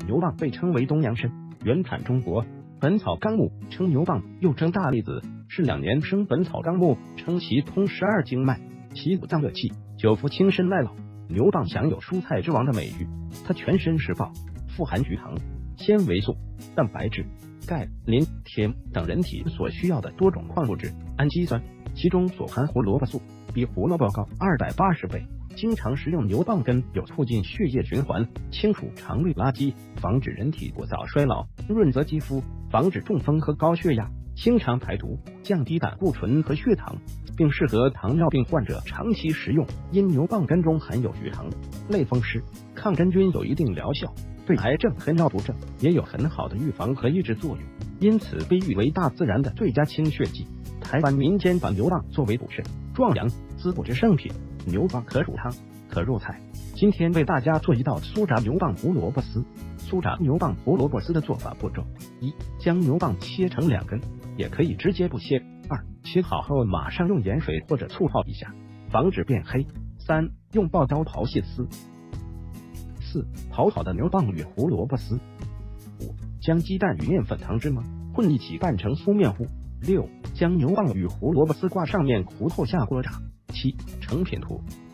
牛蒡被称为东洋参，原产中国。《本草纲目》称牛蒡又称大栗子，是2年生。《本草纲目》称其通12经脉，其五脏热气，久服轻身耐老。牛蒡享有蔬菜之王的美誉，它全身实报，富含菊糖、纤维素、蛋白质、钙、磷、铁等人体所需要的多种矿物质、氨基酸，其中所含胡萝卜素比胡萝卜高280倍。经常食用牛蒡根有促进血液循环、清除肠胃垃圾、防止人体过早衰老、润泽肌肤、防止中风和高血压、清肠排毒、降低胆固醇和血糖，并适合糖尿病患者长期食用。因牛蒡根中含有菊糖，类风湿、抗真菌有一定疗效，对癌症和尿毒症也有很好的预防和抑制作用，因此被誉为大自然的最佳清血剂。台湾民间把牛蒡作为补肾、壮阳、滋补之圣品。牛蒡可煮汤，可入菜。今天为大家做一道酥炸牛蒡胡萝卜丝。酥炸牛蒡胡萝卜丝的做法步骤： 1. 将牛蒡切成2根，也可以直接不切。2. 切好后马上用盐水或者醋泡一下，防止变黑。3. 用刨刀刨细丝。4. 刨好的牛蒡与胡萝卜丝。5. 将鸡蛋与面粉、糖芝麻混一起拌成酥面糊。6. 将牛蒡与胡萝卜丝挂上面糊后下锅炸。7. 成品图。